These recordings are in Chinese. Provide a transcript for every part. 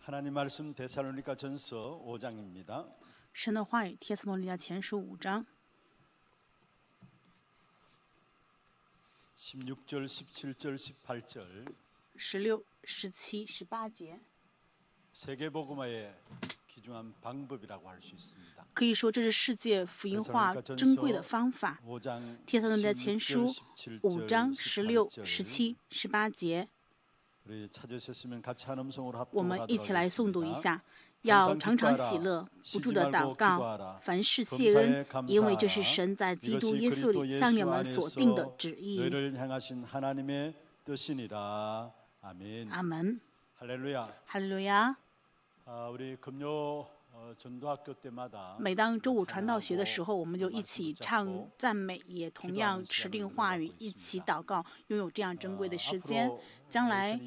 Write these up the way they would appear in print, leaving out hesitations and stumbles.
하나님 말씀 데살로니가전서 5장입니다. 神的话语，帖撒罗尼迦前书5章 16절, 17절, 18절 16、17、18节， 세계복음화의 귀중한 방법이라고 할 수 있습니다. 可以说这是世界福音化珍贵的方法。 5장 帖撒罗尼迦前书 16, 5章 17, 16、17、18节， 우리 찾으셨으면 같이 한 음성으로 我们 합독하도록 一起来诵读一 하겠습니다. 下。要常常喜乐，不住的祷告，凡事谢恩，因为这是神在基督耶稣里向你们所定的旨意。 너희를 향하신 하나님의 뜻이니라. 아멘. 阿门。 할렐루야. 哈利路亚。 우리 금요 전도학교 때마다 每当周五传道学的时候，我们就一起唱赞美，也同样持定话语，一起祷告，拥有这样珍贵的时间。将来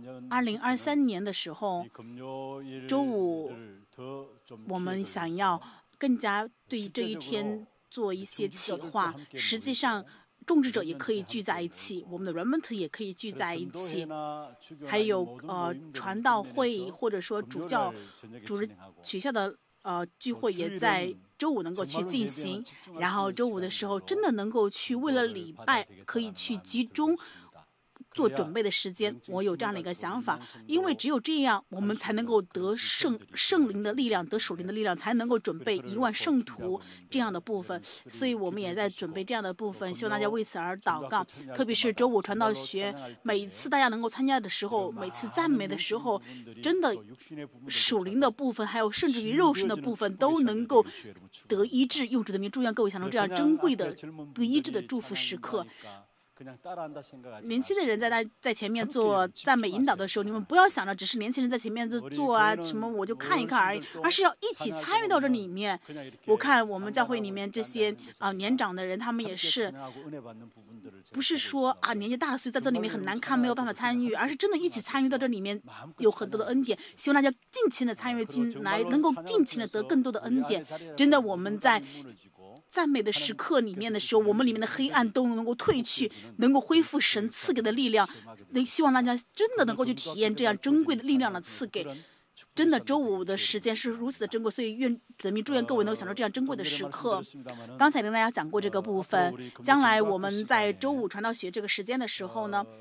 2023年的时候，周五我们想要更加对这一天做一些企划。实际上，种植者也可以聚在一起，我们的 remnant 也可以聚在一起，还有传道会或者说主日学校的聚会也在周五能够去进行。然后周五的时候，真的能够去为了礼拜可以去集中做准备的时间，我有这样的一个想法，因为只有这样，我们才能够得圣灵的力量，得属灵的力量，才能够准备1万圣徒这样的部分。所以我们也在准备这样的部分，希望大家为此而祷告。特别是周五传道学，每一次大家能够参加的时候，每次赞美的时候，真的属灵的部分，还有甚至于肉身的部分，都能够得医治。用主的名祝愿各位享受这样珍贵的得医治的祝福时刻。 年轻的人在前面做赞美引导的时候，你们不要想着只是年轻人在前面做啊什么，我就看一看而已，而是要一起参与到这里面。我看我们教会里面这些年长的人，他们也是，不是说年纪大了所以在这里面很难堪没有办法参与，而是真的一起参与到这里面，有很多的恩典。希望大家尽情的参与进来，能够尽情的得更多的恩典。真的，我们在 赞美的时刻里面的时候，我们里面的黑暗都能够退去，能够恢复神赐给的力量。希望大家真的能够去体验这样珍贵的力量的赐给。真的，周五的时间是如此的珍贵，所以愿子民祝愿各位能够享受这样珍贵的时刻。刚才跟大家讲过这个部分，将来我们在周五传道学这个时间的时候呢，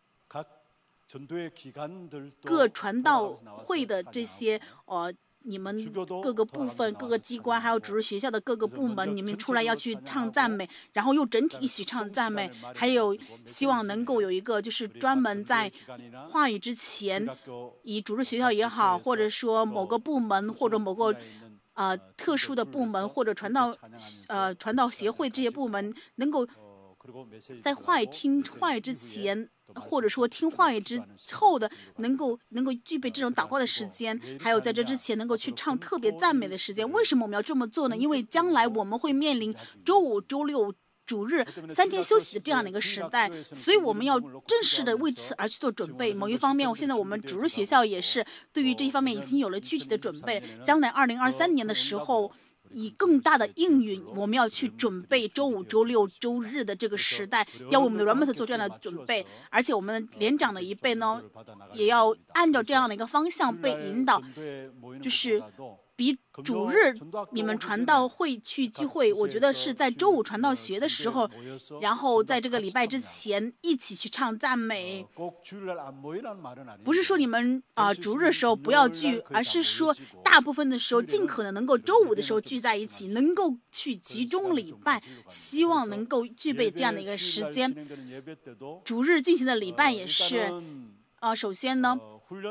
各传道会的这些你们各个部分、各个机关，还有主日学校的各个部门，你们出来要去唱赞美，然后又整体一起唱赞美。还有希望能够有一个就是专门在话语之前，以主日学校也好，或者说某个部门或者某个特殊的部门或者传道协会这些部门，能够在听话语之前， 或者说听话语之后的，能够具备这种祷告的时间，还有在这之前能够去唱特别赞美的时间。为什么我们要这么做呢？因为将来我们会面临周五、周六、主日3天休息的这样的一个时代，所以我们要正式的为此而去做准备。某一方面，现在我们主日学校也是对于这一方面已经有了具体的准备。将来2023年的时候， 以更大的应允，我们要去准备周五、周六、周日的这个时代，要为我们的 remnant 做这样的准备。而且我们年长的一辈呢，也要按照这样的一个方向被引导，就是比主日你们传道会去聚会，我觉得是在周五传道学的时候，然后在这个礼拜之前一起去唱赞美。不是说你们主日的时候不要聚，而是说大部分的时候尽可能能够周五的时候聚在一起，能够去集中礼拜，希望能够具备这样的一个时间。主日进行的礼拜也是，首先呢，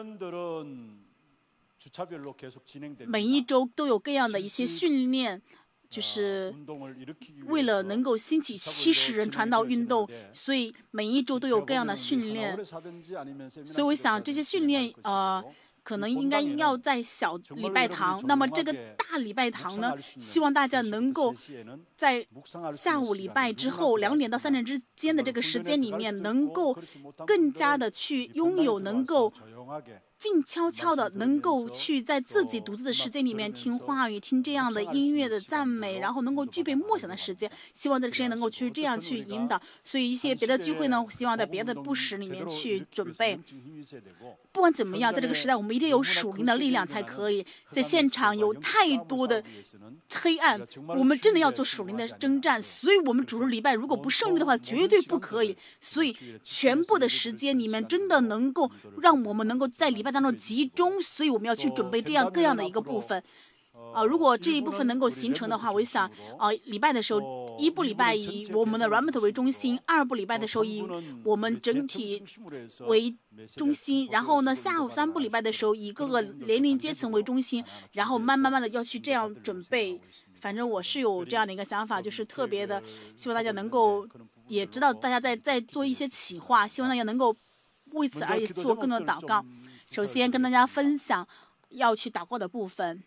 每一周都有各样的一些训练，就是为了能够兴起70人传道运动，所以每一周都有各样的训练。所以我想这些训练可能应该要在小礼拜堂，那么这个大礼拜堂呢，希望大家能够在下午礼拜之后2点到3点之间的这个时间里面，能够更加的去拥有能够静悄悄的能够去在自己独自的时间里面听话语，听这样的音乐的赞美，然后能够具备默想的时间。希望这个时间能够去这样去引导。所以一些别的聚会呢，希望在别的布施里面去准备。不管怎么样，在这个时代，我们一定有属灵的力量才可以。在现场有太多的黑暗，我们真的要做属灵的征战。所以，我们主日礼拜如果不胜利的话，绝对不可以。所以，全部的时间里面，真的能够让我们能够在礼拜当中集中。所以，我们要去准备这样各样的一个部分。如果这一部分能够形成的话，我想，礼拜的时候，一部礼拜以我们的 Ramat 为中心，二部礼拜的时候以我们整体为中心，然后呢，下午三部礼拜的时候以各个年龄阶层为中心，然后慢慢的要去这样准备。反正我是有这样的一个想法，就是特别的，希望大家能够也知道大家在做一些企划，希望大家能够为此而做更多的祷告。首先跟大家分享要去祷告的部分。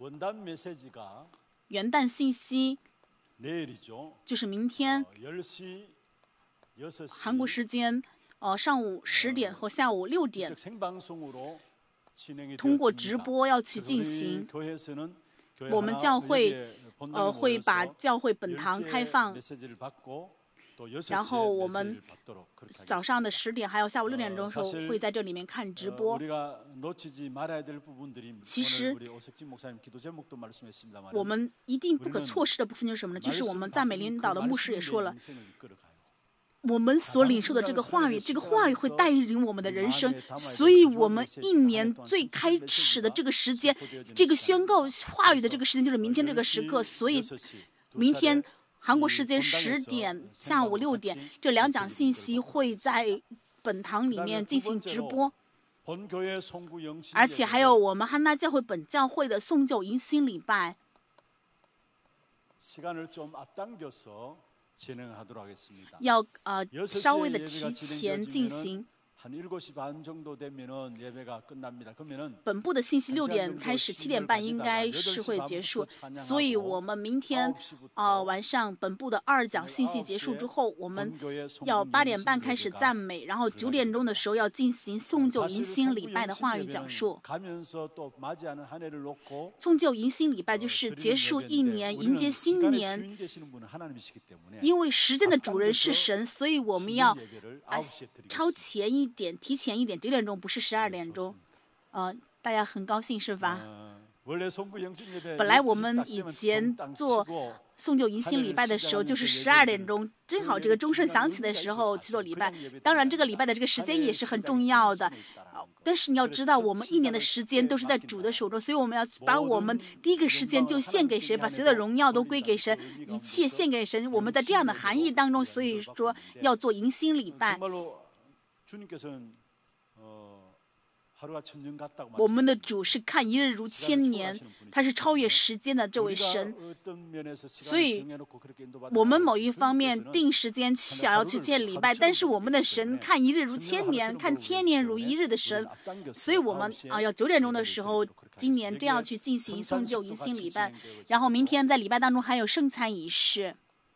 元旦信息就是明天，韩国时间上午10点和下午6点，通过直播要去进行。我们教会会把教会本堂开放。然后我们早上的10点还有下午6点钟的时候会在这里面看直播。其实我们一定不可错失的部分就是什么呢？就是我们赞美领导的牧师也说了，我们所领受的这个话语，这个话语会带领我们的人生。所以我们一年最开始的这个时间，这个宣告话语的这个时间就是明天这个时刻。所以明天韩国时间10点、下午6点，这2讲信息会在本堂里面进行直播，而且还有我们汉娜教会本教会的送旧迎新礼拜。要稍微的提前进行。本部的信息6点开始，7点半应该是会结束，所以我们明天晚上本部的2讲信息结束之后，我们要8点半开始赞美，然后9点钟的时候要进行送旧迎新礼拜的话语讲述。送旧迎新礼拜就是结束一年，迎接新年。因为时间的主人是神，所以我们要超前一点，提前一点，9点钟不是12点钟。大家很高兴是吧？本来我们以前做送旧迎新礼拜的时候，就是12点钟，正好这个钟声响起的时候去做礼拜。当然，这个礼拜的这个时间也是很重要的。但是你要知道，我们一年的时间都是在主的手中，所以我们要把我们第一个时间就献给神，把所有的荣耀都归给神，一切献给神。我们在这样的含义当中，所以说要做迎新礼拜。我们的主是看一日如千年，他是超越时间的这位神，所以我们某一方面定时间想要去见礼拜，但是我们的神看一日如千年，看千年如一日的神，所以我们要9点钟的时候，今年这样去进行送旧迎新礼拜，然后明天在礼拜当中还有圣餐仪式。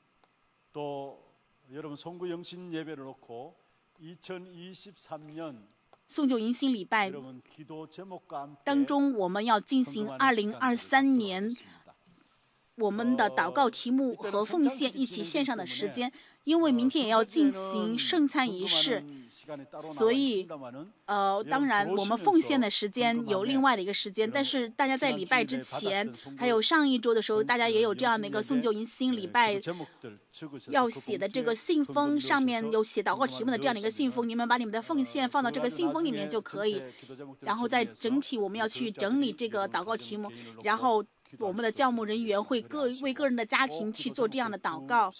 送旧迎新礼拜当中，我们要进行2023年我们的祷告题目和奉献一起线上的时间，因为明天也要进行圣餐仪式，所以当然我们奉献的时间有另外的一个时间，但是大家在礼拜之前，还有上一周的时候，大家也有这样的一个送旧迎新礼拜要写的这个信封，上面有写祷告题目的这样的一个信封，你们把你们的奉献放到这个信封里面就可以。然后在整体我们要去整理这个祷告题目，然后我们的教牧人员会为个人的家庭去做这样的祷告。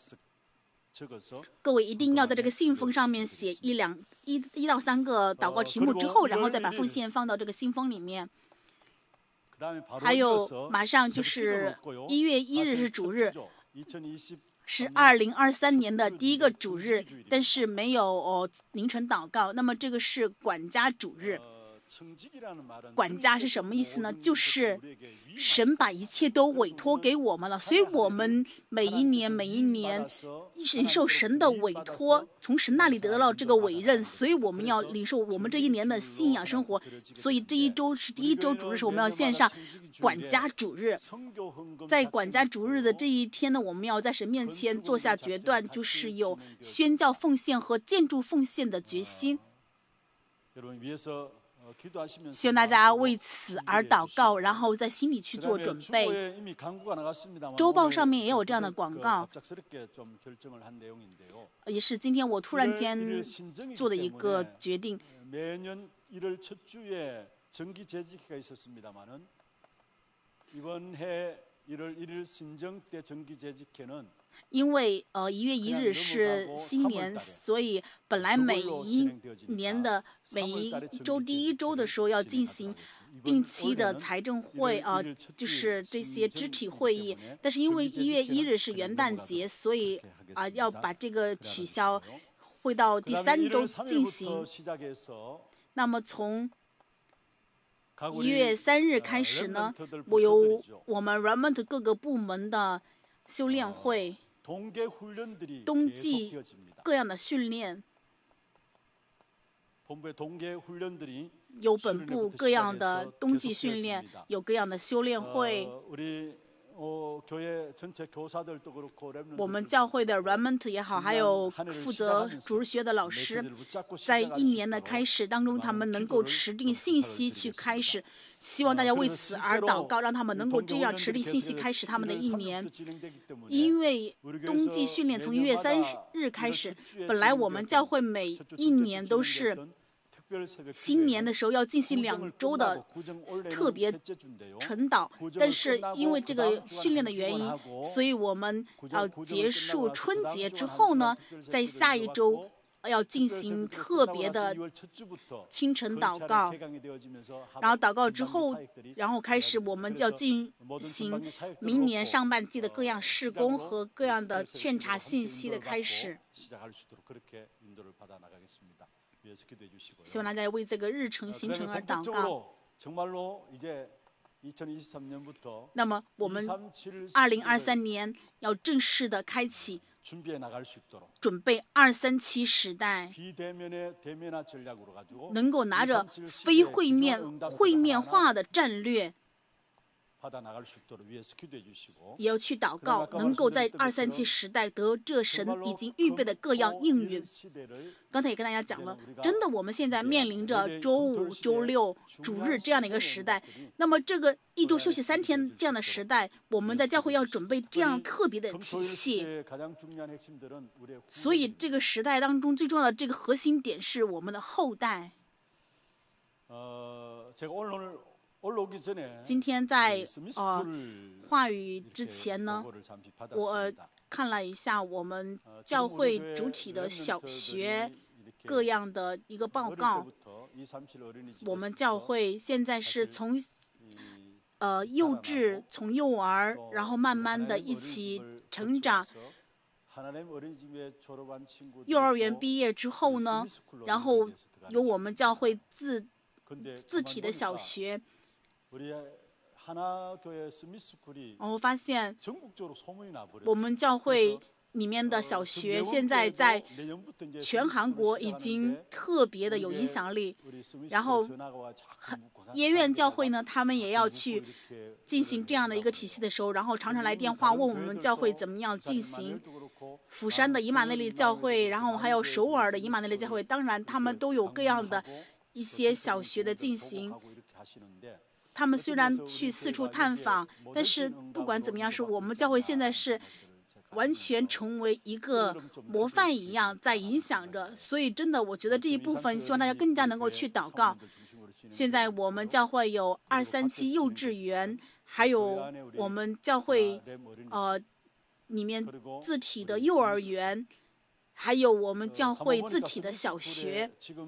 各位一定要在这个信封上面写1到3个祷告题目之后，然后再把奉献放到这个信封里面。还有马上就是1月1日是主日，是2023年的第一个主日，但是没有凌晨祷告，那么这个是管家主日。 管家是什么意思呢？就是神把一切都委托给我们了，所以我们每一年领受神的委托，从神那里得到这个委任，所以我们要领受我们这一年的信仰生活。所以这一周是第一周主日，是我们要献上管家主日。在管家主日的这一天呢，我们要在神面前做下决断，就是有宣教奉献和建筑奉献的决心。希望大家为此而祷告，然后在心里去做准备。周报上面也有这样的广告，也是今天我突然间做的一个决定。因为1月1日是新年，所以本来每一年的每一周第一周的时候要进行定期的财政会就是这些肢体会议，但是因为1月1日是元旦节，所以要把这个取消，会到第3周进行。那么从1月3日开始呢，由我们 Remnant 各个部门的修炼会。冬季各样的训练，有本部各样的冬季训练，有各样的修炼会。我们教会的 Remnant 也好，还有负责主日学的老师，在一年的开始当中，他们能够持定信息去开始。希望大家为此而祷告，让他们能够这样持定信息开始他们的一年。因为冬季训练从1月3日开始，本来我们教会每一年都是新年的时候要进行2周的特别晨祷，但是因为这个训练的原因，所以我们要结束春节之后呢，在下一周要进行特别的清晨祷告，然后祷告之后，然后开始我们就要进行明年上半季的各样事工和各样的劝查信息的开始。希望大家为这个日程行程而祷告。那么我们2023年要正式的开启，准备237时代，能够拿着非会面化的战略，也要去祷告，能够在237时代得这神已经预备的各样应允。刚才也跟大家讲了，真的我们现在面临着周五、周六、主日这样的一个时代，那么这个一周休息3天这样的时代，我们在教会要准备这样特别的体系。所以这个时代当中最重要的这个核心点是我们的后代。今天在话语之前呢，我看了一下我们教会主体的小学各样的一个报告。我们教会现在是从幼稚，从幼儿，然后慢慢的一起成长。幼儿园毕业之后呢，然后有我们教会自体的小学。我发现我们教会里面的小学现在在全韩国已经特别的有影响力，然后耶院教会呢，他们也要去进行这样的一个体系的时候，然后常常来电话问我们教会怎么样进行。釜山的以马内利教会，然后还有首尔的以马内利教会，当然他们都有各样的一些小学的进行。他们虽然去四处探访，但是不管怎么样，是我们教会现在是完全成为一个模范一样在影响着。所以真的，我觉得这一部分希望大家更加能够去祷告。现在我们教会有237幼稚园，还有我们教会里面自体的幼儿园，还有我们教会自体的小学。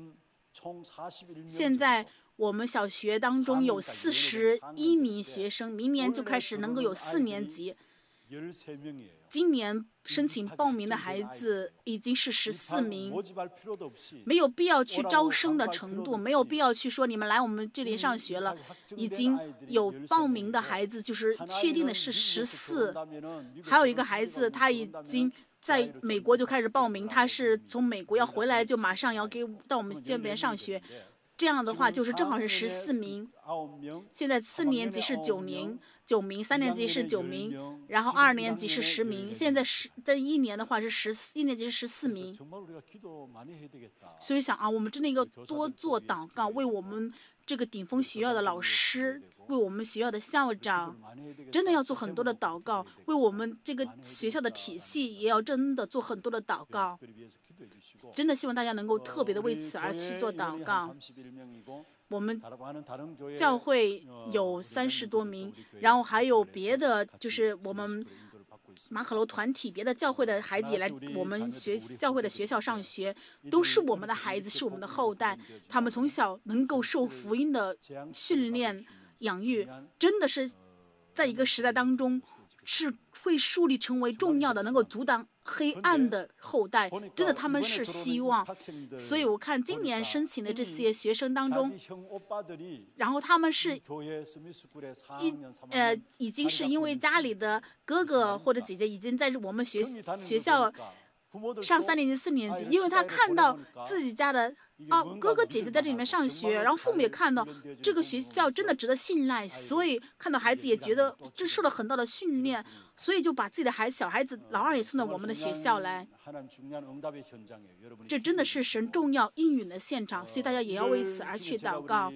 现在我们小学当中有41名学生，明年就开始能够有4年级。 今年申请报名的孩子已经是14名，没有必要去招生的程度，没有必要去说你们来我们这里上学了。已经有报名的孩子，就是确定的是14，还有一个孩子他已经在美国就开始报名，他是从美国要回来就马上要到我们这边上学。这样的话就是正好是14名。现在4年级是9名，3年级是9名，然后2年级是10名。现在在1年的话是1年级是14名。所以想啊，我们真的要多做祷告，为我们这个顶峰学校的老师，为我们学校的校长，真的要做很多的祷告，为我们这个学校的体系也要真的做很多的祷告。真的希望大家能够特别的为此而去做祷告。我们教会有30多名，然后还有别的，就是我们马可楼团体别的教会的孩子也来我们教会的学校上学，都是我们的孩子，是我们的后代。他们从小能够受福音的训练养育，真的是在一个时代当中是会树立成为重要的能够阻挡黑暗的后代，真的他们是希望。所以我看今年申请的这些学生当中，然后他们是已经是因为家里的哥哥或者姐姐已经在我们学校上3年级4年级，因为他看到自己家的哥哥姐姐在这里面上学，然后父母也看到这个学校真的值得信赖，所以看到孩子也觉得这受了很大的训练，所以就把自己的小孩子老二也送到我们的学校来。这真的是神重要应允的现场，所以大家也要为此而去祷告。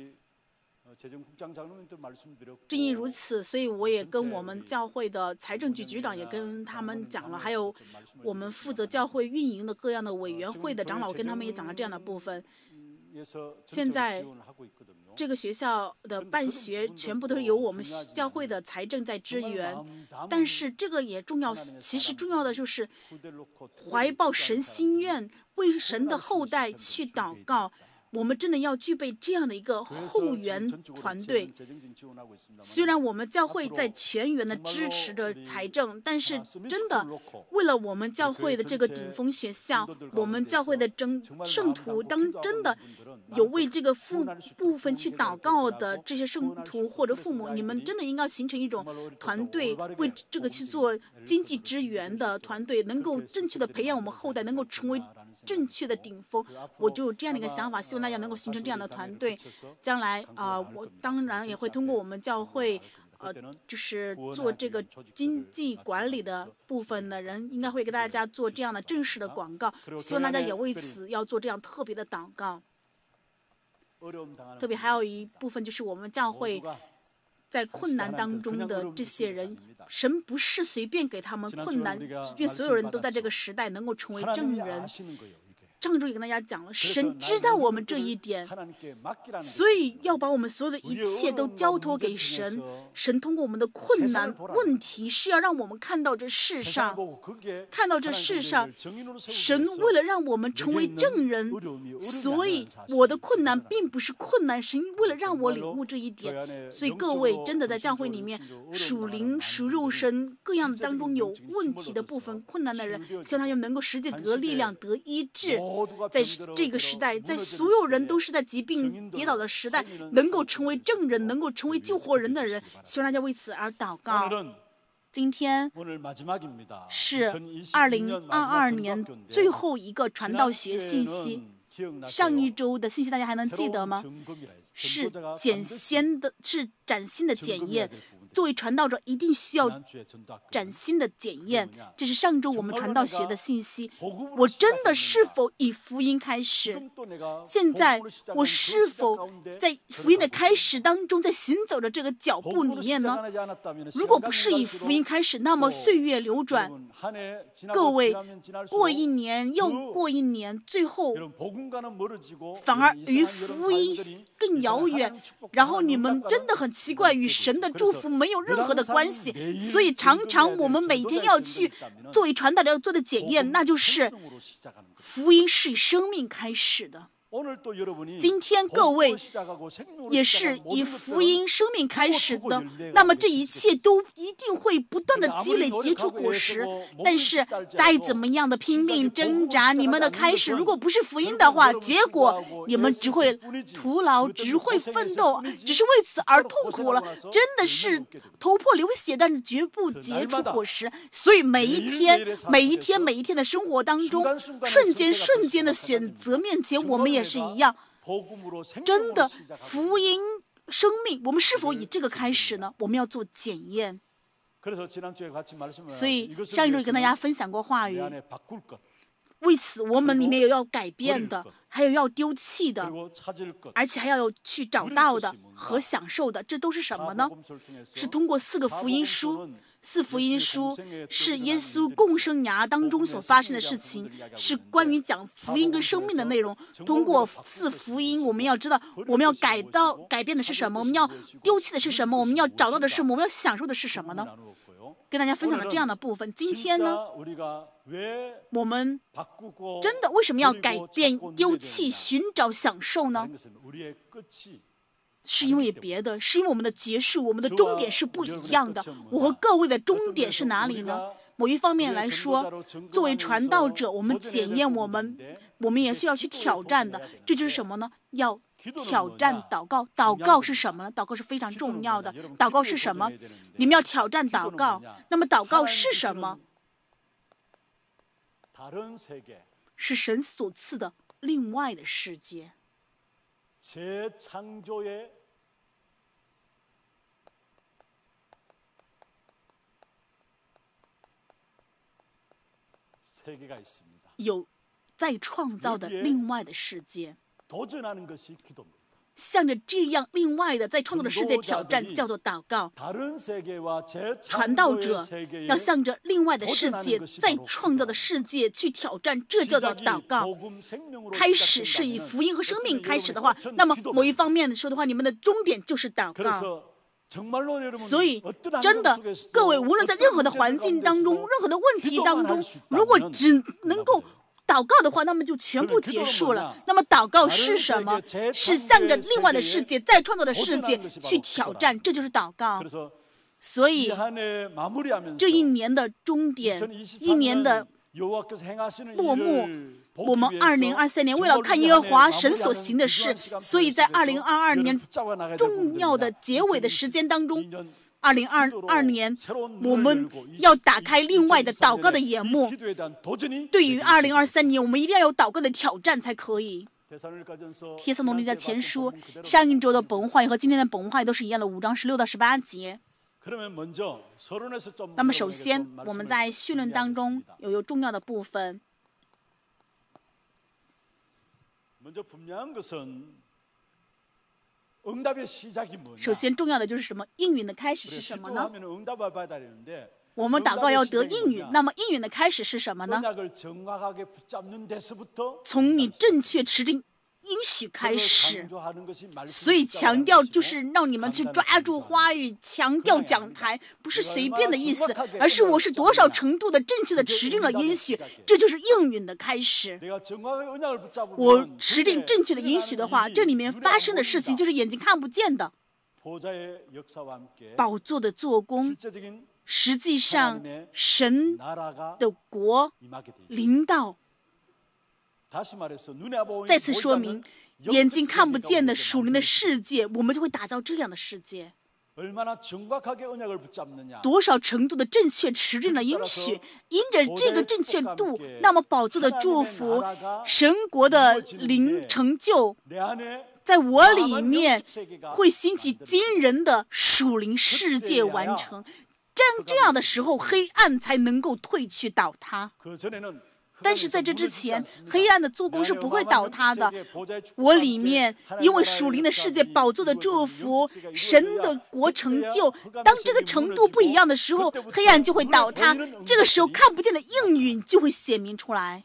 正因如此，所以我也跟我们教会的财政局局长也跟他们讲了，还有我们负责教会运营的各样的委员会的长老，跟他们也讲了这样的部分。现在这个学校的办学全部都是由我们教会的财政在支援，但是这个也重要，其实重要的就是怀抱神心愿，为神的后代去祷告。我们真的要具备这样的一个后援团队。虽然我们教会在全员的支持着财政，但是真的为了我们教会的这个顶峰学校，我们教会的圣徒，当真的有为这个部分去祷告的这些圣徒或者父母，你们真的应该形成一种团队，为这个去做经济支援的团队，能够正确的培养我们后代，能够成为正确的顶峰。我就有这样的一个想法，希望大家能够形成这样的团队。将来我当然也会通过我们教会就是做这个经济管理的部分的人，应该会给大家做这样的正式的广告，希望大家也为此要做这样特别的祷告。特别还有一部分就是我们教会在困难当中的这些人，神不是随便给他们困难，愿所有人都在这个时代能够成为证人。上周也跟大家讲了，神知道我们这一点，所以要把我们所有的一切都交托给神。神通过我们的困难问题，是要让我们看到这世上，神为了让我们成为证人，所以我的困难并不是困难，神为了让我领悟这一点。所以各位真的在教会里面属灵属肉身各样当中有问题的部分困难的人，希望他们能够实际得力量得医治。在这个时代，在所有人都是在疾病跌倒的时代，能够成为证人，能够成为救活人的人，希望大家为此而祷告。今天是2022年最后一个传道学信息。上一周的信息大家还能记得吗？是崭新的检验。作为传道者，一定需要崭新的检验。这是上周我们传道学的信息。我真的是否以福音开始？现在我是否在福音的开始当中，在行走着这个脚步里面呢？如果不是以福音开始，那么岁月流转，各位过一年又过一年，最后反而与福音更遥远。然后你们真的很奇怪，与神的祝福没有任何的关系。所以常常我们每天要去作为传道者要做的检验，那就是福音是以生命开始的。 今天各位也是以福音生命开始的，那么这一切都一定会不断的积累结出果实。但是再怎么样的拼命挣扎，你们的开始如果不是福音的话，结果你们只会徒劳，只会奋斗，只是为此而痛苦了，真的是头破流血，但是绝不结出果实。所以每一天的生活当中，瞬间的选择面前，我们也是一样。真的福音生命，我们是否以这个开始呢？我们要做检验。所以上一周跟大家分享过话语，为此我们里面有要改变的，还有要丢弃的，而且还要有去找到的和享受的。这都是什么呢？是通过4个福音书。4福音书是耶稣共生涯当中所发生的事情，是关于讲福音跟生命的内容。通过4福音，我们要知道我们要改变的是什么，我们要丢弃的是什么，我们要找到的是什么，我们要享受的是什么呢？跟大家分享了这样的部分。今天呢，我们真的为什么要改变、丢弃、寻找、享受呢？是因为别的，是因为我们的结束，我们的终点是不一样的。我和各位的终点是哪里呢？某一方面来说，作为传道者，我们检验我们也是要去挑战的。这就是什么呢？要挑战祷告。祷告是什么呢？祷告是非常重要的。祷告是什么？你们要挑战祷告。那么祷告是什么？是神所赐的另外的世界。有再创造的另外的世界，向着这样另外的再创造的世界挑战，叫做祷告。传道者要向着另外的世界再创造的世界去挑战，这叫做祷告。开始是以福音和生命开始的话，那么某一方面说的话，你们的终点就是祷告。所以真的，各位无论在任何的环境当中，任何的问题当中，如果只能够祷告的话，那么就全部结束了。那么祷告是什么？是向着另外的世界再创造的世界去挑战，这就是祷告。所以这一年的终点，一年的落幕，我们2023年为了看耶和华神所行的事，所以在2022年重要的结尾的时间当中，2022年我们要打开另外的祷告的眼目。对于2023年，我们一定要有祷告的挑战才可以。帖撒罗尼迦前书上一周的本文话语和今天的本文话语都是一样的，5章16到18节。那么首先我们在绪论当中有重要的部分。首先重要的就是什么？应允的开始是什么呢？我们祷告要得应允，那么应允的开始是什么呢？从你正确持定应许开始。所以强调就是让你们去抓住话语，强调讲台不是随便的意思，而是我是多少程度的正确的持定了应许，这就是应允的开始。我持定正确的应许的话，这里面发生的事情就是眼睛看不见的。宝座的做工，实际上神的国临到。再次说明，眼睛看不见的属灵的世界，我们就会打造这样的世界。多少程度的正确持定了应许，因着这个正确度，那么宝座的祝福，神国的灵成就，在我里面会兴起惊人的属灵世界完成。这样的时候，黑暗才能够退去倒塌。但是在这之前，黑暗的做工是不会倒塌的。我里面因为属灵的世界宝座的祝福，神的国成就，当这个程度不一样的时候，黑暗就会倒塌。这个时候看不见的应允就会显明出来。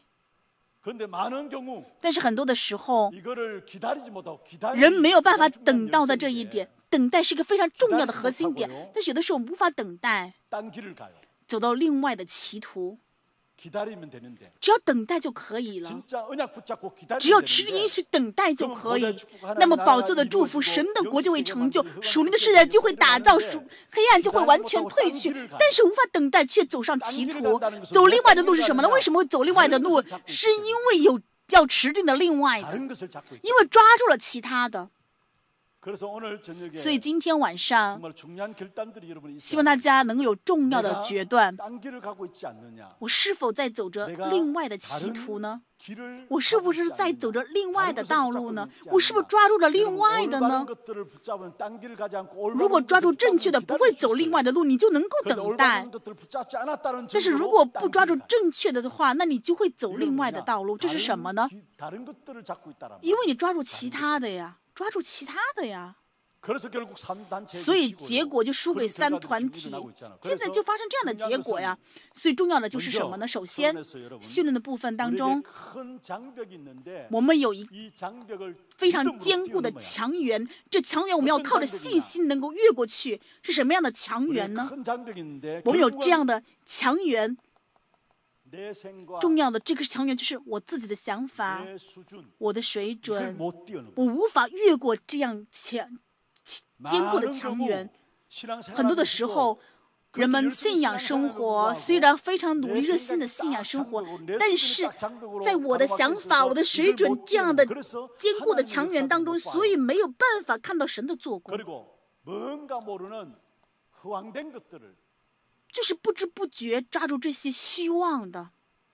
但是很多的时候，人没有办法等到的这一点。等待是一个非常重要的核心点，但是有的时候我们无法等待，走到另外的歧途。 只要等待就可以了。 진짜 언약 붙잡고 기다리면 只要持着 되는데 应许等待就可以 그럼 거기에 ， 那么宝座的祝福、神的国就会成就，属灵的世界就会打造，黑暗就会完全退去。但是无法等待，却走上歧途，走另外的路是什么呢？为什么会走另外的路？是因为有要持定的另外的， 다른 것을 잡고 있다. 因为抓住了其他的。 그래서 오늘 저녁에 所以今天晚上， 정말 중요한 결단들이 여러분이 希望大家能够有重要的 내가 决断。 딴 길을 가고 있지 않느냐. 我是否在走着 내가 另外的歧途呢？ 길을 我是不 가고 是 있지 在 않느냐. 走着另外的 다른 道 것을 路 붙잡고 呢？ 있지 我是不是 않느냐. 抓住了另外的 올바른 呢？ 것들을 붙잡으면 딴 길을 가지 않고 如果 올바른 抓住 것들을 正确的， 붙잡으면 不会 기다릴 走 수 另 있어요. 外的路，你就能够 그런데 等待 올바른 。 것들을 붙잡지 않았다는 但是如 증거로 果 딴 不抓住 길을 가요. 正确的话，那你就会走 이유는 另外的 뭐냐? 道路。这是什么呢？ 다른 것들을 잡고 있다라는 因为你抓住其他的呀，抓住其他的呀， 그래서 결국 3단체 所以结果就输给三团体。现在就发生这样的结果呀。所以重要的就是什么呢？首先，训练的部分当中， 큰 장벽이 있는데 我们有一 이 장벽을 非常 믿음으로 坚固的 뛰어넘어야 墙垣，这墙垣我们要靠着信心能够越过去。是什么样的墙 우리의 垣呢？ 큰 장벽이 있는데 我们有这 결국은 样的墙垣， 내 생과 重要的这个墙垣就是我自己的想法、 내 수준 我的水 이걸 准， 못 뛰어넘어. 我无法越过这样坚固的 많은 墙 경우 垣。 신앙생활 很多的时候，人们信仰生活虽然非常努力热心的信仰生活，但是在我的想法、我的水准这样的坚固的墙垣当中，所以没有办法看到神的做工， 그리고 뭔가 모르는 허황된 것들을 就是不知不觉抓住这些虚妄的，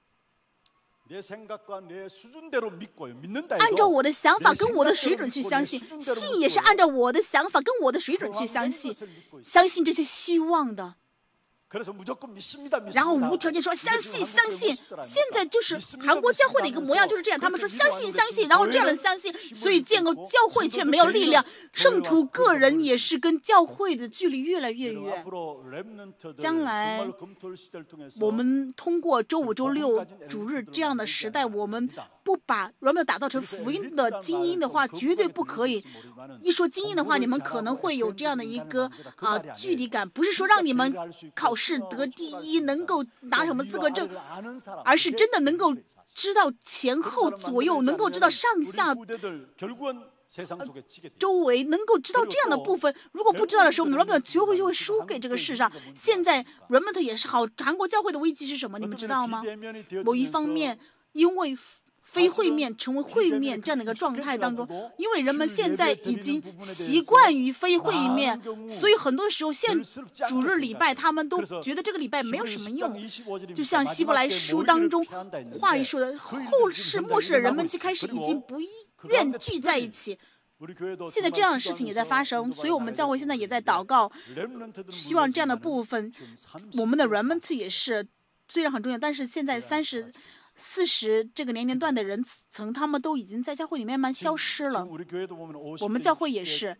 내 생각과 내 수준대로 믿고요. 믿는다 按照 해도 我的想法 내 跟我的 생각대로 水准去 믿고 相 내 信， 수준대로 信也是 믿고요. 按照我的想法跟我的水准去相 허황된 信， 것을 믿고 있어요. 相信这些虚妄的， 그래서 무조건 믿습니다. 然后 믿습니다. 无条件说相 이게 信 지금 相 한국 信 교회 。 现在就是 믿습니다, 韩国教会的一个模样就是这样，他们说相信相信，然后这样的相信，所以建构教会却没有力量，圣徒个人也是跟教会的距离越来越 그리고 远。 앞으로 랩런트들 将来 정말로 검토를 시대를 통해서 我们通过周五、周六、主日这样的时代，我们不把人们打造成福音的精英的话，绝对不可以。一说精英的话，你们可能会有这样的一个距离感，不是说让你们考试得第一，能够拿什么资格证，而是真的能够知道前后左右，能够知道上下 결국은 세상 속에 지게 돼. 周围，能够知道这样的部分。如果不知道的时候，我们 remnant 就会输给这个世上。现在 remnant 也是好，韩国教会的危机是什么？你们知道吗？某一方面，因为非会面成为会面这样的一个状态当中，因为人们现在已经习惯于非会面，所以很多时候主日礼拜他们都觉得这个礼拜没有什么用。就像希伯来书当中话语说的，后世末世的人们就开始已经不愿聚在一起。现在这样的事情也在发生，所以我们教会现在也在祷告，希望这样的部分，我们的 remnant 也是虽然很重要，但是现在30、40这个年龄段的人层，他们都已经在教会里面慢慢消失了。我们教会也是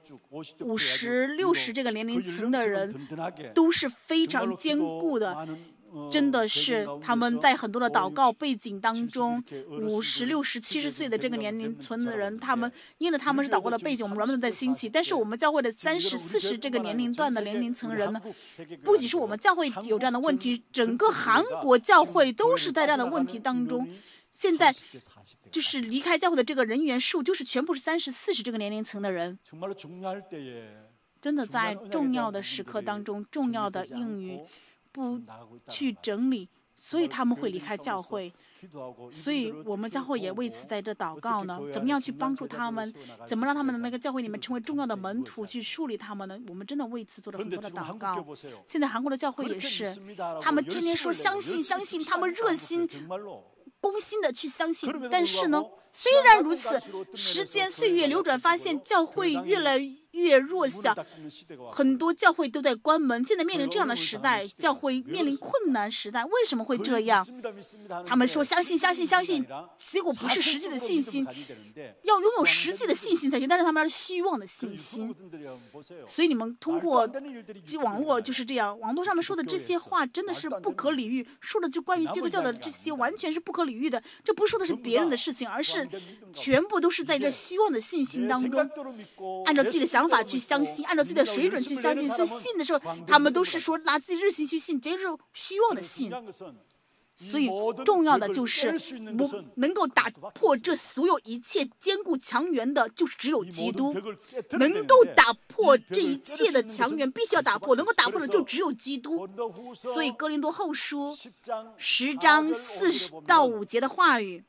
50、60这个年龄层的人都是非常坚固的。真的是他们在很多的祷告背景当中，50、60、70岁的这个年龄层的人，他们因为他们是祷告的背景，我们人们在兴起。但是我们教会的30、40这个年龄段的年龄层人呢，不仅是我们教会有这样的问题，整个韩国教会都是在这样的问题当中。现在就是离开教会的这个人员数，就是全部是30、40这个年龄层的人。真的在重要的时刻当中，重要的应允不去整理，所以他们会离开教会。所以我们教会也为此在这祷告呢，怎么样去帮助他们，怎么让他们的那个教会里面成为重要的门徒，去树立他们呢？我们真的为此做了很多的祷告。现在韩国的教会也是，他们天天说相信相信，他们热心攻心的去相信，但是呢，虽然如此，时间岁月流转，发现教会越来越弱小，很多教会都在关门。现在面临这样的时代，教会面临困难时代，为什么会这样？他们说相信相信相信，结果不是实际的信心，要拥有实际的信心才行，但是他们是虚妄的信心。所以你们通过网络就是这样，网络上面说的这些话真的是不可理喻，说的就关于基督教的这些完全是不可理喻的。这不是说的是别人的事情，而是全部都是在这虚妄的信心当中，按照自己的想法去相信，按照自己的水准去相信。所以信的时候，他们都是说拿自己热心去信，这是虚妄的信。 所以重要的就是我能够打破这所有一切坚固墙垣的，就是只有基督。能够打破这一切的墙垣，必须要打破，能够打破的就只有基督。所以哥林多后书10章4到5节的话语，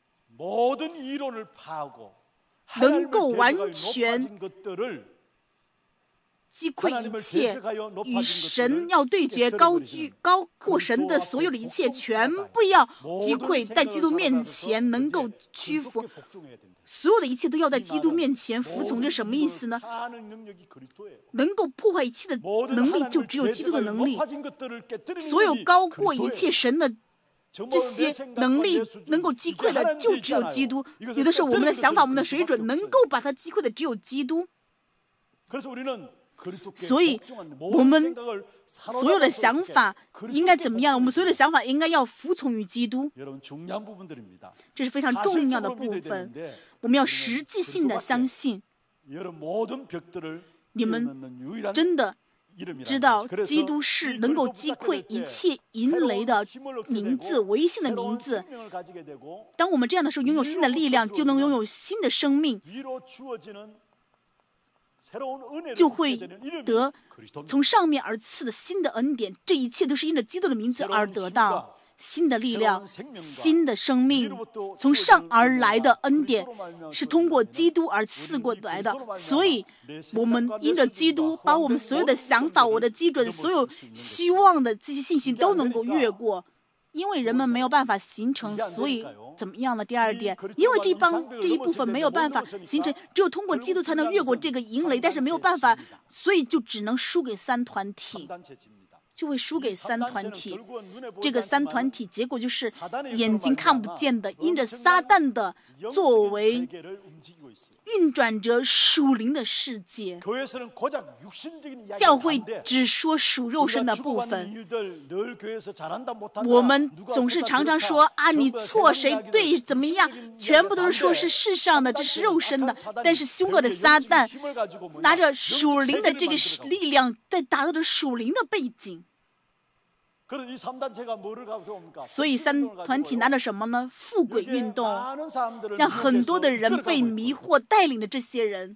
能够完全击溃一切与神要对决、高过神的所有的一切，全部要击溃，在基督面前能够屈服。所有的一切都要在基督面前服从，这什么意思呢？能够破坏一切的能力就只有基督的能力。所有高过一切神的这些能力能够击溃的就只有基督。有的时候我们的想法、我们的水准能够把它击溃的只有基督。所以我们所有的想法应该怎么样？我们所有的想法应该要服从于基督，这是非常重要的部分。我们要实际性的相信，你们真的知道基督是能够击溃一切淫雷的名字，唯一性的名字。当我们这样的时候，拥有新的力量，就能拥有新的生命，就会得从上面而赐的新的恩典。这一切都是因着基督的名字而得到新的力量、新的生命，从上而来的恩典是通过基督而赐过来的。所以我们因着基督，把我们所有的想法、我的基准、所有虚妄的这些信息都能够越过。因为人们没有办法形成，所以怎么样呢？第二点，因为这一部分没有办法形成，只有通过基督才能越过这个淫雷，但是没有办法，所以就只能输给三团体，就会输给三团体。这个三团体结果就是眼睛看不见的，因着撒旦的作为运转着属灵的世界。教会只说属肉身的部分，我们总是常常说啊，你错谁对怎么样，全部都是说是世上的，这是肉身的。但是凶恶的撒旦拿着属灵的这个力量，在达到着属灵的背景。所以三团体拿着什么呢？富贵运动，让很多的人被迷惑，带领着这些人。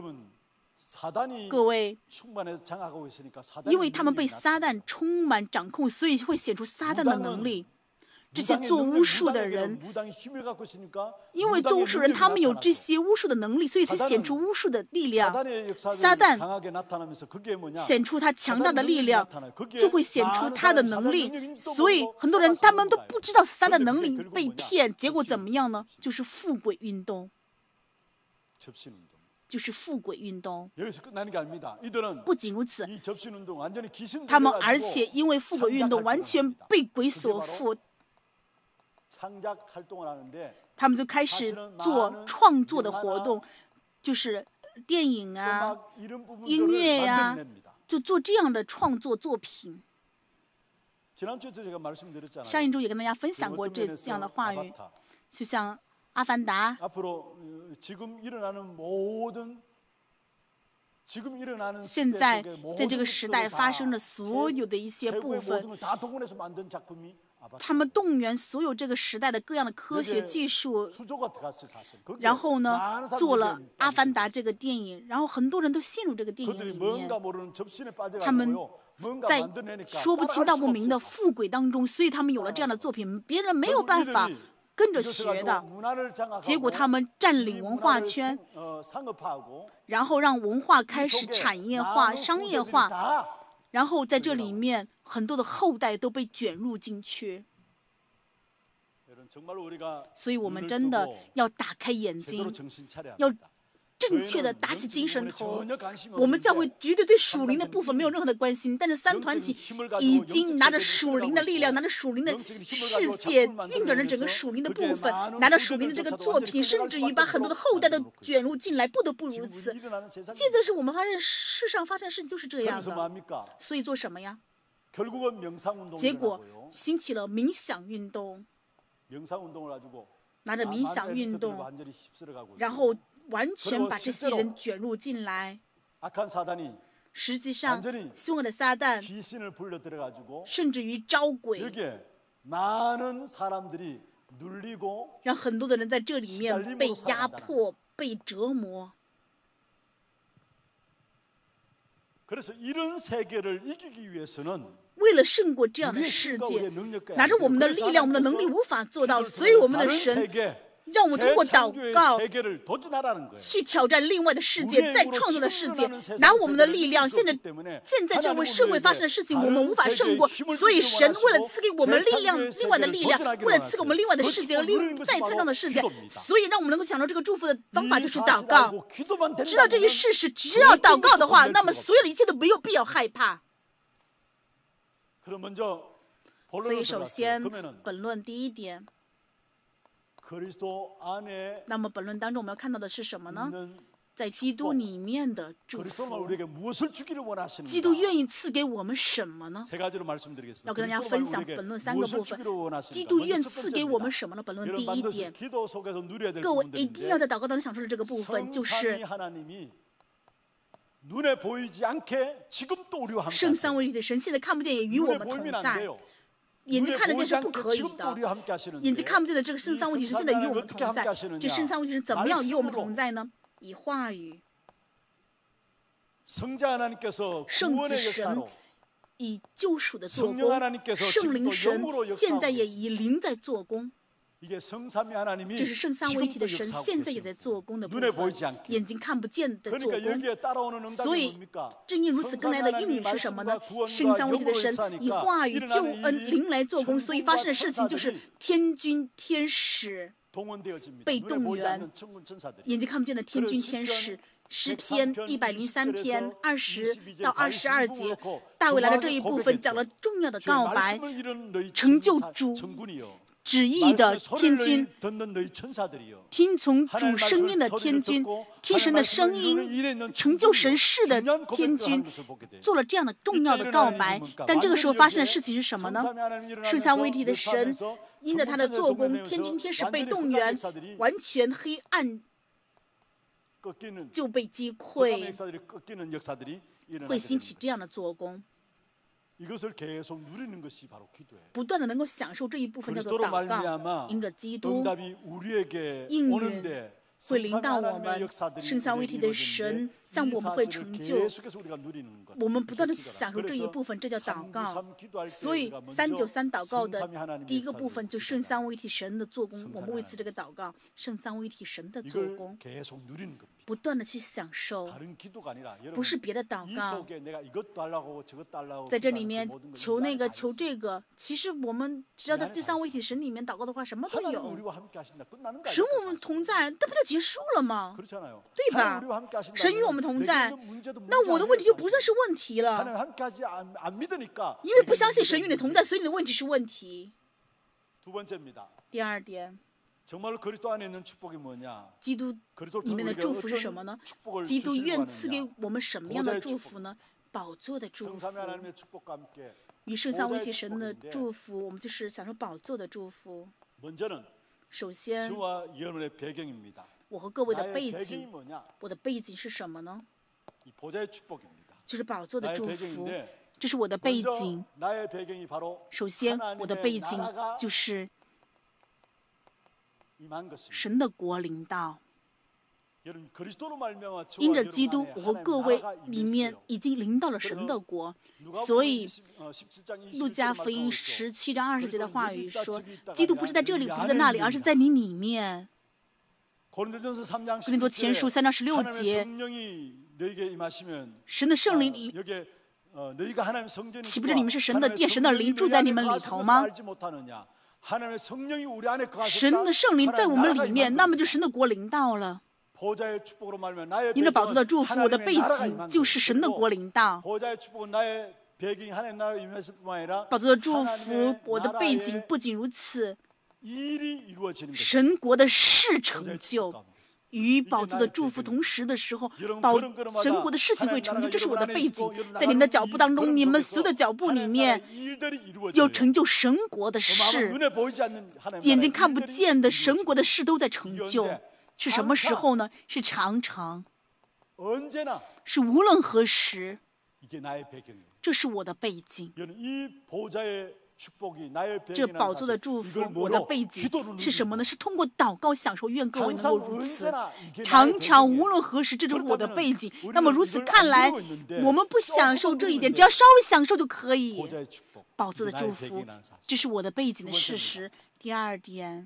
各位，因为他们被撒旦充满掌控，所以会显出撒旦的能力。这些做巫术的人，因为做巫术人他们有这些巫术的能力，所以他显出巫术的力量。撒旦显出他强大的力量，就会显出他的能力。所以很多人他们都不知道撒旦能力，被骗，结果怎么样呢？就是富贵运动，就是富贵运动。不仅如此，他们而且因为富贵运动完全被鬼所缚，他们就开始做创作的活动，就是电影啊、音乐呀，就做这样的创作作品。上一周也跟大家分享过这样的话语，就像《阿凡达》。现在在这个时代发生的所有的一些部分，他们动员所有这个时代的各样的科学技术，然后呢做了《阿凡达》这个电影，然后很多人都陷入这个电影里面，他们在说不清道不明的富贵当中，所以他们有了这样的作品，别人没有办法跟着学的，结果他们占领文化圈，然后让文化开始产业化、商业化，然后在这里面很多的后代都被卷入进去。所以我们真的要打开眼睛，要正确的打起精神头。我们教会绝对对属灵的部分没有任何的关心，但是三团体已经拿着属灵的力量，拿着属灵的世界，运转着整个属灵的部分，拿着属灵的这个作品，甚至于把很多的后代都卷入进来，不得不如此。现在是我们发现世上发生的事情就是这样的，所以做什么呀？结果兴起了冥想运动，拿着冥想运动，然后完全把这些人卷入进来。实际上，凶恶的撒旦甚至于招鬼， 많은 사람들이 눌리고 让很多的人在这里面被压迫、被折磨。 그래서 이런 세계를 이기기 위해서는 为了胜过这样的世界，拿着我们的力量、我们的能力无法做到，所以我们的神让我们通过祷告去挑战另外的世界，再创造的世界，拿我们的力量。现在这为社会发生的事情，我们无法胜过，所以神为了赐给我们力量，另外的力量，为了赐给我们另外的世界和再创造的世界，所以让我们能够享受这个祝福的方法就是祷告。知道这一事实，只要祷告的话，那么所有的一切都没有必要害怕。所以首先，本论第一点。 那么本论当中我们要看到的是什么呢？在基督里面的祝福。基督愿意赐给我们什么呢？要跟大家分享本论3个部分。基督愿赐给我们什么呢？本论第一点，各位一定要在祷告当中享受的这个部分，就是圣三位一体的神现在看不见，也与我们同在。 眼睛看得见是不可以的，眼睛看不见的这个圣三位一体神现在与我们同在。这圣三位一体神怎么样与我们同在呢？以话语，圣子神以救赎的做工，圣灵神现在也以灵在做工。 这是圣三位一体的神现在也在做工的部分，眼睛看不见的做工。所以正因如此，跟来的应允是什么呢？圣三位一体的神以话语、救恩、灵来做工，所以发生的事情就是天军天使被动员，眼睛看不见的天军天使。 诗篇103篇20到22节，大卫来的这一部分讲了重要的告白，成就主 旨意的天军，听从主声音的天军，听神的声音，成就神事的天军，做了这样的重要的告白。但这个时候发生的事情是什么呢？圣三位一体的神因着他的做工，天军天使被动员，完全黑暗就被击溃，会兴起这样的做工。 不断的能够享受这一部分叫做祷告，因着基督应允会临到我们，圣三位一体的神向我们会成就，我们不断的享受这一部分，这叫祷告。所以393祷告的第一个部分就圣三位一体神的做工，我们为此这个祷告，圣三位一体神的做工。 不断的去享受，不是别的祷告。在这里面求那个求这个，其实我们只要在这三位一体神里面祷告的话，什么都有。神与我们同在，这不就结束了吗？对吧？神与我们同在，那我的问题就不再是问题了，因为不相信神与你同在，所以你的问题是问题。第二点。 基督里面的祝福是什么呢？基督愿赐给我们什么样的祝福呢？宝座的祝福。与圣三位一体神的祝福，我们就是享受宝座的祝福。首先，我和各位的背景，我的背景是什么呢？就是宝座的祝福，这是我的背景。首先，我的背景就是 神的国临到，因着基督，我和各位里面已经临到了神的国，所以路加福音17章20节的话语说，基督不是在这里，不是在那里，而是在你里面。哥林多前书3章16节，神的圣灵岂不是你们是神的殿，神的灵住在你们里头吗？ 神的圣灵在我们里面，那么就神的国临到了。因着宝座的祝福，我的背景就是神的国临到。宝座的祝福，我的背景不仅如此，神国的事成就。 与宝座的祝福同时的时候，神国的事情会成就，这是我的背景。在你们的脚步当中，你们所有的脚步里面，要成就神国的事。眼睛看不见的神国的事都在成就，是什么时候呢？是常常，是无论何时。这是我的背景。 这宝座的祝福，我的背景是什么呢？是通过祷告享受。愿各位能够如此，常常无论何时，这就是我的背景。那么如此看来，我们不享受这一点，只要稍微享受就可以。宝座的祝福，这是我的背景的事实。第二点，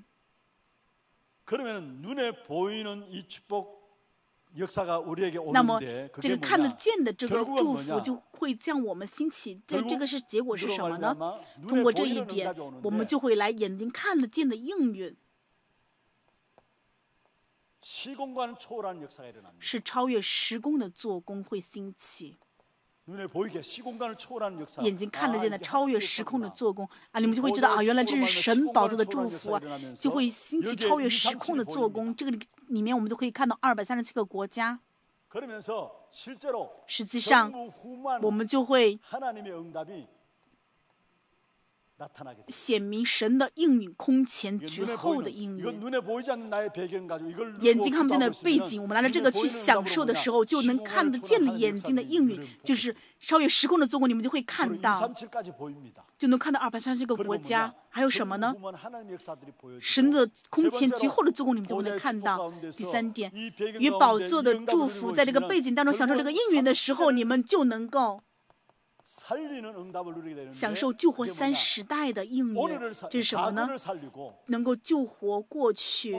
那么这个看得见的这个祝福就会向我们兴起。这个是结果是什么呢？通过这一点，我们就会来眼睛看得见的应允，是超越时空的做工会兴起。眼睛看得见的超越时空的做工啊，你们就会知道啊，原来这是神宝座的祝福啊，就会兴起超越时空的做工。这个里面我们都可以看到237个国家。实际上，我们就会显明神的应允空前绝后的应允。眼睛看不见的背景，我们拿着这个去享受的时候，就能看得见的眼睛的应允，就是超越时空的做工，你们就会看到，就能看到237个国家。还有什么呢？神的空前绝后的做工，你们就会能看到。第三点，与宝座的祝福在这个背景当中享受这个应允的时候，你们就能够享受救活3时代的应允。这是什么呢？能够救活过去，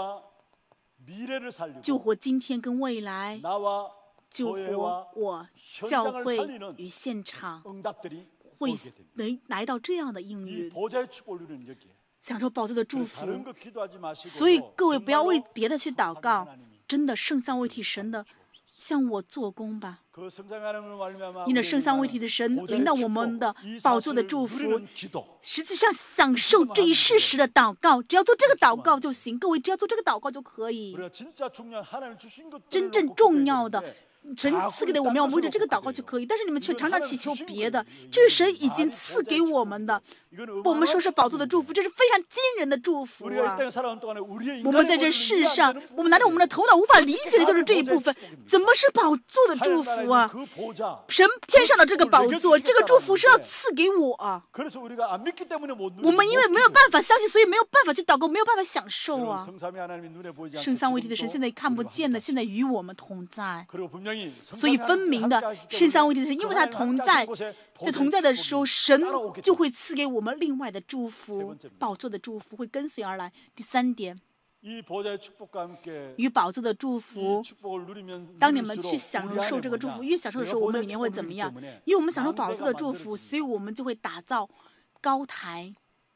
救活今天跟未来，救活我教会与现场，会能来到这样的应允，享受宝座的祝福。所以各位不要为别的去祷告，真的圣三位一体神的向我做工吧。因着圣三位一体的神领导我们的宝座的祝福，实际上享受这一事实的祷告，只要做这个祷告就行。各位只要做这个祷告就可以。真正重要的神赐给的我们要为着这个祷告就可以，但是你们却常常祈求别的，这是神已经赐给我们的。我们说是宝座的祝福，这是非常惊人的祝福啊！我们在这世上，我们拿着我们的头脑无法理解的就是这一部分，怎么是宝座的祝福啊？神天上的这个宝座，这个祝福是要赐给我啊！我们因为没有办法相信，所以没有办法去祷告，没有办法享受啊！圣三位一体的神现在看不见的，现在与我们同在。所以分明的，圣三位一体的神，因为他同在，在同在的时候，神就会赐给我们另外的祝福，宝座的祝福会跟随而来。第三点，与宝座的祝福，当你们去享受这个祝福，越享受的时候，我们里面会怎么样？因为我们享受宝座的祝福，所以我们就会打造高台。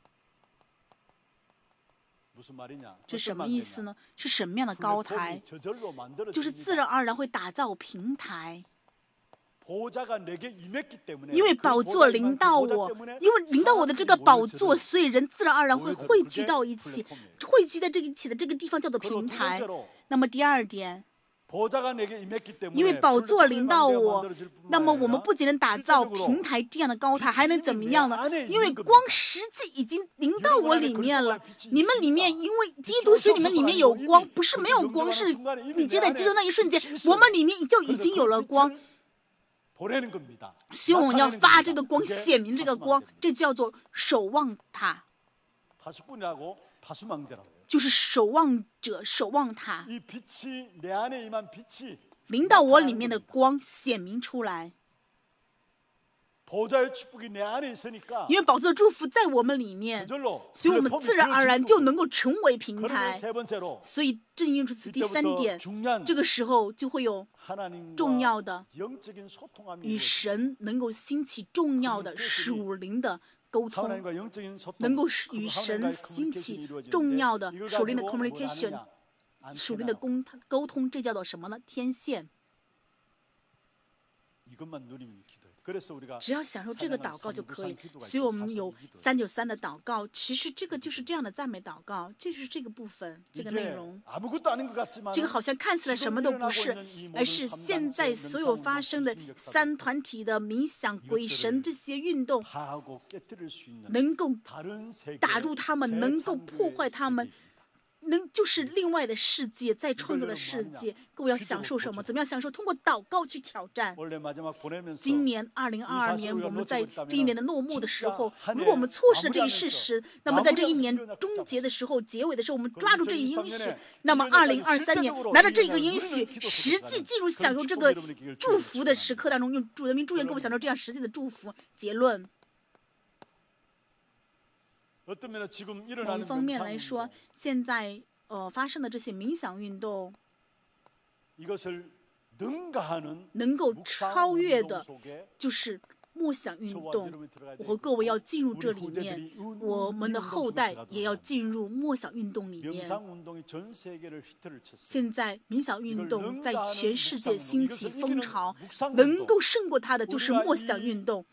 这什么意思呢？是什么样的高台？就是自然而然会打造平台。因为宝座临到我，因为临到我的这个宝座，所以人自然而然会汇聚到一起，汇聚在这一起的这个地方叫做平台。那么第二点，因为宝座临到我，那么我们不仅能打造平台这样的高台，还能怎么样呢？因为光实际已经临到我里面了。你们里面，因为基督，所以你们里面有光，不是没有光，是你接待基督那一瞬间，我们里面就已经有了光。所以我们要发这个光，显明这个光，这叫做守望塔，就是守望者，守望塔。临到我里面的光显明出来，因为宝座的祝福在我们里面，所以我们自然而然就能够成为平台。所以正因如此，第三点，这个时候就会有重要的与神能够兴起重要的属灵的沟通，能够与神兴起重要的属灵的 communication， 属灵的沟通，这叫做什么呢？天线。只要享受这个祷告就可以，所以我们有393的祷告。其实这个就是这样的赞美祷告，就是这个部分，这个内容。这个好像看起来什么都不是，而是现在所有发生的三团体的冥想、鬼神这些运动，能够打入他们，能够破坏他们， 就是另外的世界，再创造的世界。各位要享受什么？怎么样享受？通过祷告去挑战。今年2022年，我们在这一年的落幕的时候，如果我们错失了这一事实，那么在这一年终结的时候、结尾的时候，我们抓住这一应许，那么2023年拿着这个应许，实际进入享受这个祝福的时刻当中，用主的名祝愿各位享受这样实际的祝福。结论。某一方面来说，现在发生的这些冥想运动，能够超越的，就是默想运动。我和各位要进入这里面，我们的后代也要进入默想运动里面。现在冥想运动在全世界兴起风潮，能够胜过它的就是默想运动。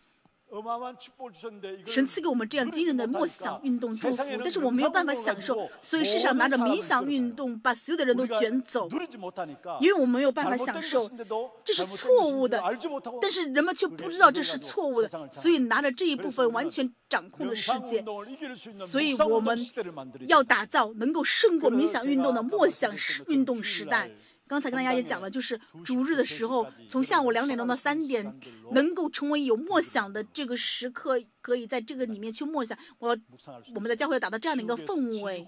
神赐给我们这样惊人的默想运动祝福，但是我没有办法享受，所以世上拿着冥想运动把所有的人都卷走，因为我没有办法享受，这是错误的，但是人们却不知道这是错误的，所以拿着这一部分完全掌控的世界，所以我们要打造能够胜过冥想运动的默想运动时代。刚才跟大家也讲了，就是主日的时候，从下午2点钟到3点，能够成为有默想的这个时刻，可以在这个里面去默想。我们在教会要达到这样的一个氛围，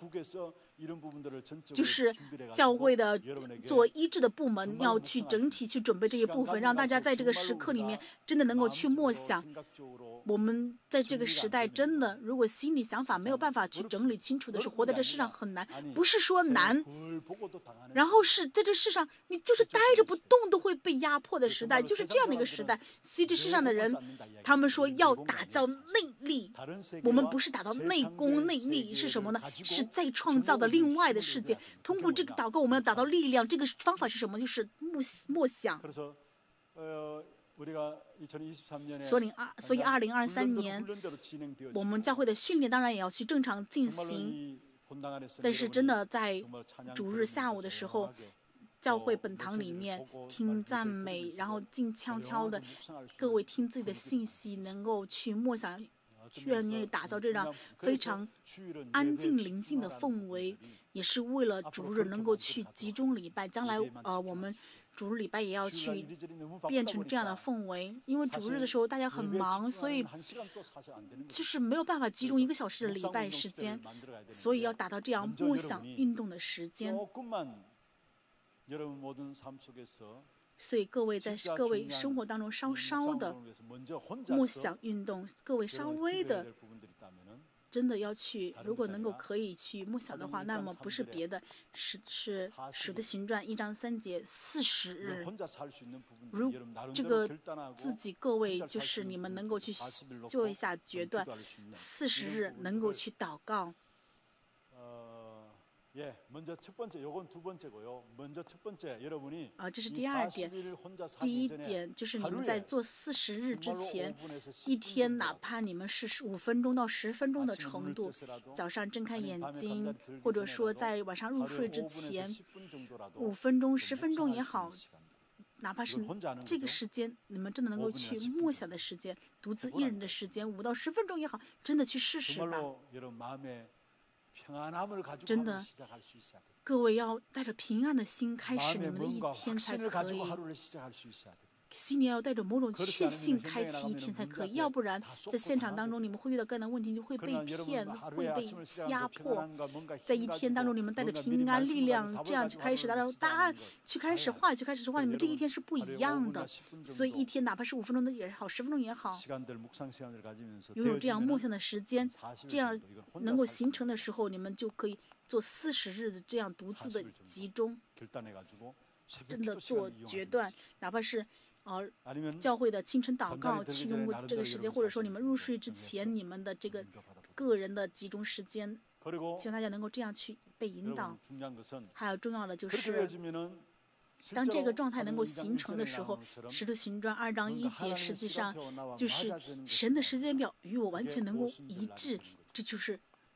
就是教会的作为医治的部门要去整体去准备这一部分，让大家在这个时刻里面真的能够去默想。我们在这个时代真的，如果心理想法没有办法去整理清楚的时候，活在这世上很难。不是说难，然后是在这世上你就是待着不动都会被压迫的时代，就是这样的一个时代。所以这世上的人，他们说要打造内力，我们不是打造内功，内力是什么呢？是在创造的另外的世界。通过这个祷告，我们要打造力量。这个方法是什么？就是默想。所以2023年，我们教会的训练当然也要去正常进行。但是真的在主日下午的时候，教会本堂里面听赞美，然后静悄悄的，各位听自己的信息，能够去默想，愿意打造这样非常安静宁静的氛围，也是为了主日能够去集中礼拜。将来我们主日礼拜也要去变成这样的氛围，因为主日的时候大家很忙，所以就是没有办法集中1个小时的礼拜时间，所以要达到这样默想运动的时间。所以各位在各位生活当中稍稍的默想运动，各位稍微的真的要去，如果能够可以去默想的话，那么不是别的，是使徒行传1章3节40日。如这个自己各位就是你们能够去做一下决断，40日能够去祷告。这是第2点。第1点就是你们在做40日之前，一天哪怕你们是5分钟到10分钟的程度，早上睁开眼睛，或者说在晚上入睡之前，5分钟、10分钟也好，哪怕是这个时间，你们真的能够去默想的时间，独自一人的时间，5到10分钟也好，真的去试试吧。真的，各位要带着平安的心开始你们的一天才可以。心里要带着某种确信开启一天才可以，要不然在现场当中你们会遇到各样的问题，就会被骗，会被压迫。在一天当中，你们带着平安力量，这样去开始达到答案，去开始话语，去开始说话，你们这一天是不一样的。所以一天哪怕是5分钟的也好，10分钟也好，拥有这样默想的时间，这样能够形成的时候，你们就可以做40日的这样独自的集中，真的做决断，哪怕是。教会的清晨祷告去用这个时间，或者说你们入睡之前，你们的这个个人的集中时间，希望大家能够这样去被引导。还有重要的就是，当这个状态能够形成的时候，《使徒行传》2章1节，实际上就是神的时间表与我完全能够一致，这就是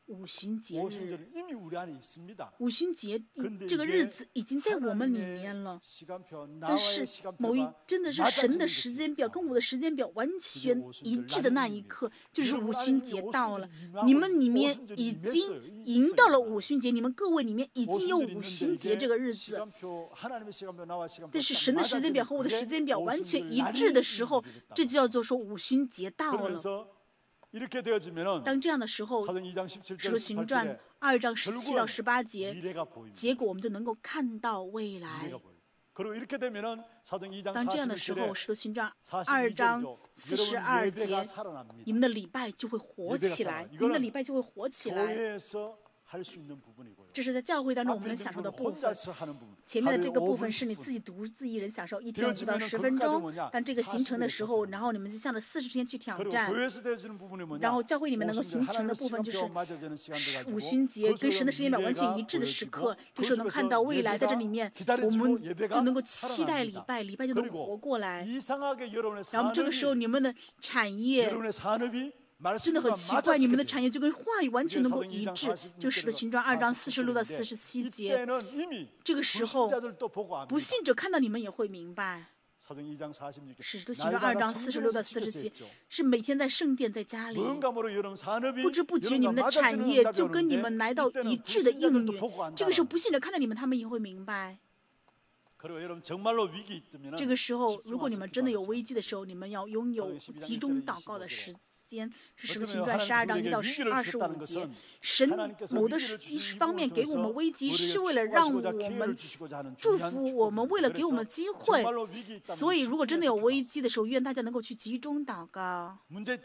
五旬节日。 오순절은 이미 우리 안에 있습니다. 五旬节 근데 这个 이게 日子已经在我们里 하나님의 面了， 시간표, 但 나와의 是某一 시간표가 真的是 맞아지는 神的时间表 것이 跟我的时间表完全 오순절 一致的那一 나는 刻，就是五 여러분 旬 안에 节 이미 到了 오순절이 。 你们里 임하고 面 오순절이 已经 임했어요. 迎到了 있어요. 五旬节，你们各位里面已经有 오순절이 五 있는데 旬节 이게 这个日子。 시간표, 하나님의 시간표, 나와 시간표 但是 딱 神的时间表 맞아지는 和我的 그게 时间表完全 오순절 一致的时候， 날이 这就叫做说五旬节到了。 그러면서 이렇게 되어지면은 当这样的时候， 사도행 2장 17절 使徒行传 18절에 2章17到18节， 미래가 보입니다. 结果我们就能够看到未来。 미래가 보여요. 그리고 이렇게 되면은 사도행 2장 当这样的时候， 41절에 使徒行传2 42 章 절이죠. 42 여러분 예배가 节， 살아납니다. 你们的礼拜就会活起来，你们的礼拜就会活起来。 교회에서 할 수 있는 부분이고요. 这是在教会当中我们 앞에 能 있는 享受的 부분은 部分。 혼자서 하는 부분. 前面的这个 하루에 部 5분, 分是你 10분. 自己独自一人享受，一天5到 되어지면은 10分 그것까지 钟 뭐냐? 。 但这个形成的时候， 40 然后你们就向着40天去挑 그리고 战。 교회에서 되어지는 부분이 뭐냐? 然后教会里面能够 오순절 形成的 하나님의 部分就是 시간표와 맞아지는 시간들 가지고 五旬节跟神的时间表完全 미래가 一致的时 보여지고 刻，这时候能看到未来，在这里面 기다려지고 我们 예배가 就能够期待礼 살아납니다. 拜，礼拜就能活 그리고 过来。 이상하게 여러분의 然后这个时候 산업이 你们的产业 여러분의 산업이 真的 말씀과 很奇怪，你们的 맞아지게 产业就跟话语完全能够一致。就使得行传2章 46 46到47节， 이때는 이미 这个时候 불신자들도 보고 압니다. 不信者看到你们也会明白。 사도행 2장 46절 使徒行传2章46到47节，是每天在圣殿在家里。 뭔가 모르 여러분 산업이 不知不觉，你们的产业就跟你们来到一致的应允。这个时候，不信者看到你们，他们也会明白。 그리고 여러분 정말로 위기 있으면 这个时候，如果你们真的有危机的时候，你们要拥有集中祷告的时间。是使徒行传12章1到25节。神某的一方面给我们危机，是为了让我们祝福我们，为了给我们机会。所以，如果真的有危机的时候，愿大家能够去集中祷告。